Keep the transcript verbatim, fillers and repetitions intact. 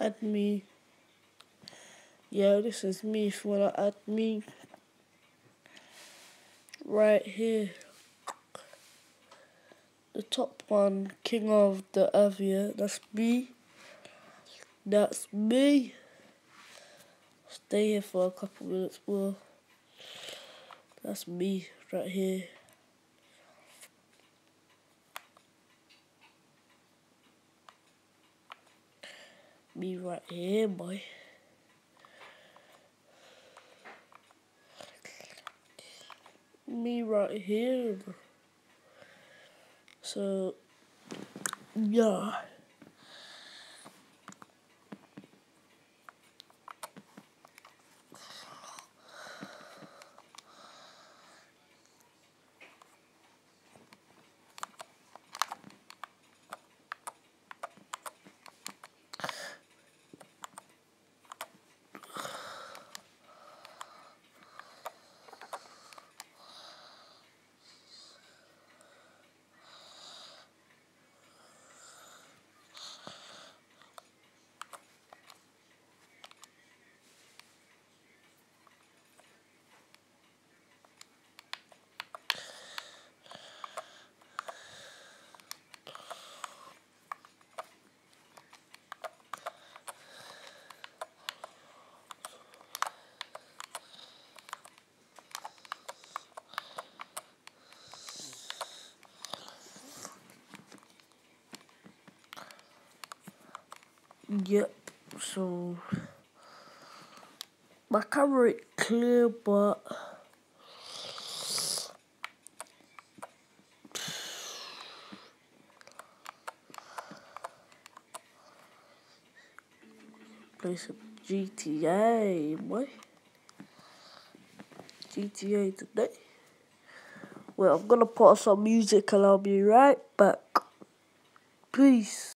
add me. Yeah, this is me if you wanna add me. Right here. The top one, King of the Avia, that's me. That's me. Stay here for a couple minutes more. That's me right here. Me right here, boy. Me right here. So, yeah. Yep, so my camera is clear, but play some G T A, boy. G T A today. Well, I'm gonna put on some music and I'll be right back. Peace.